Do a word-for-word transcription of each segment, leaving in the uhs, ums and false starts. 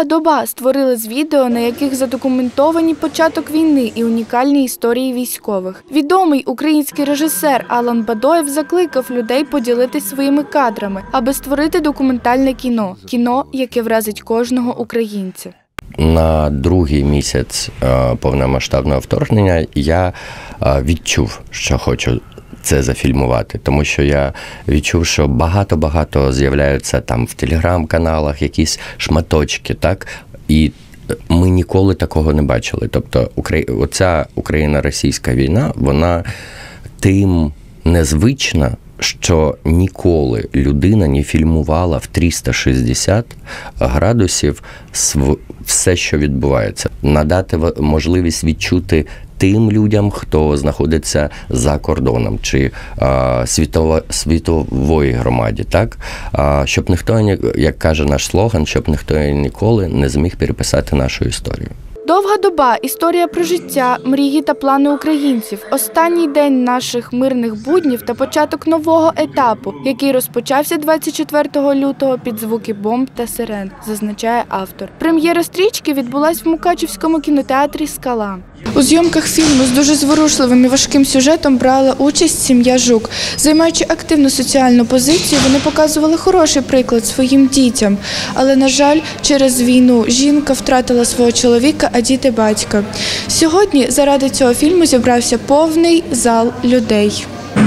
«Довга доба» створили з відео, на яких задокументовані початок війни і унікальні історії військових. Відомий український режисер Алан Бадоєв закликав людей поділитись своїми кадрами, аби створити документальне кіно. Кіно, яке вразить кожного українця. На другий місяць повномасштабного вторгнення я відчув, що хочу це зафільмувати, тому що я відчув, що багато-багато з'являються там в телеграм-каналах якісь шматочки, так? І ми ніколи такого не бачили. Тобто оця Україно-російська війна, вона тим незвична, що ніколи людина не фільмувала в триста шістдесят градусів все, що відбувається. Надати можливість відчути тим людям, хто знаходиться за кордоном, чи а, світово, світової громаді, так? А, щоб ніхто, як каже наш слоган, щоб ніхто ніколи не зміг переписати нашу історію. «Довга доба» – історія про життя, мрії та плани українців. Останній день наших мирних буднів та початок нового етапу, який розпочався двадцять четвертого лютого під звуки бомб та сирен, зазначає автор. Прем'єра стрічки відбулась в Мукачівському кінотеатрі «Скала». У зйомках фільму з дуже зворушливим і важким сюжетом брала участь сім'я Жук. Займаючи активну соціальну позицію, вони показували хороший приклад своїм дітям. Але, на жаль, через війну жінка втратила свого чоловіка, а діти – батька. Сьогодні заради цього фільму зібрався повний зал людей.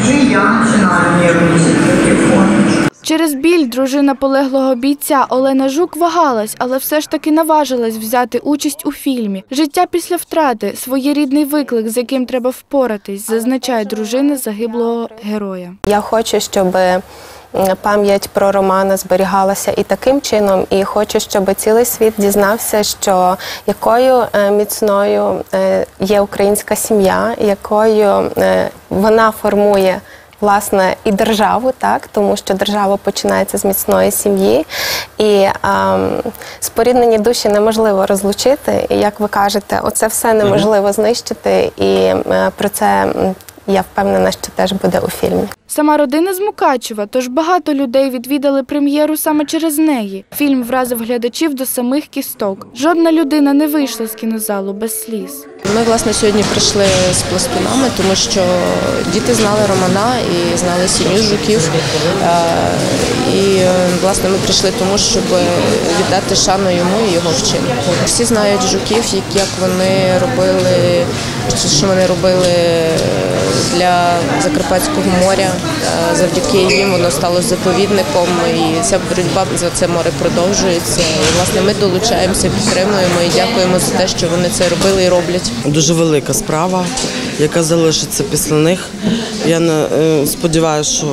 Через біль дружина полеглого бійця Олена Жук вагалась, але все ж таки наважилась взяти участь у фільмі. Життя після втрати – своєрідний виклик, з яким треба впоратись, зазначає дружина загиблого героя. Я хочу, щоб пам'ять про Романа зберігалася і таким чином, і хочу, щоб цілий світ дізнався, що якою міцною є українська сім'я, якою вона формує власне, і державу, так, тому що держава починається з міцної сім'ї, і ем, споріднені душі неможливо розлучити, і, як ви кажете, оце все неможливо знищити, і е, про це я впевнена, що теж буде у фільмі. Сама родина з Мукачева, тож багато людей відвідали прем'єру саме через неї. Фільм вразив глядачів до самих кісток. Жодна людина не вийшла з кінозалу без сліз. Ми, власне, сьогодні прийшли з пластунами, тому що діти знали Романа і знали сім'ю Жуків. І, власне, ми прийшли тому, щоб віддати шану йому і його вчинку. Всі знають Жуків, як вони робили, що вони робили для Закарпатського моря. Завдяки їм воно стало заповідником, і ця боротьба за це море продовжується. І, власне, ми долучаємося, підтримуємо і дякуємо за те, що вони це робили і роблять. Дуже велика справа, яка залишиться після них. Я сподіваюся, що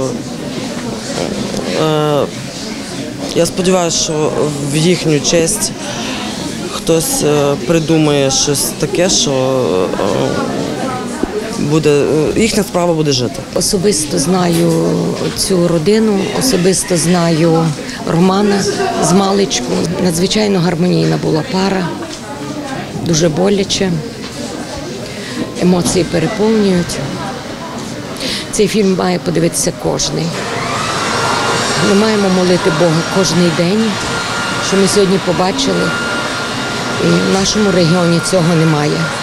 я сподіваюся, що в їхню честь хтось придумає щось таке, що буде, їхня справа буде жити. Особисто знаю цю родину, особисто знаю Романа з маличку. Надзвичайно гармонійна була пара, дуже боляче, емоції переповнюють. Цей фільм має подивитися кожний. Ми маємо молити Бога кожний день, що ми сьогодні побачили, і в нашому регіоні цього немає.